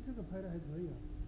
这个拍的还可以啊。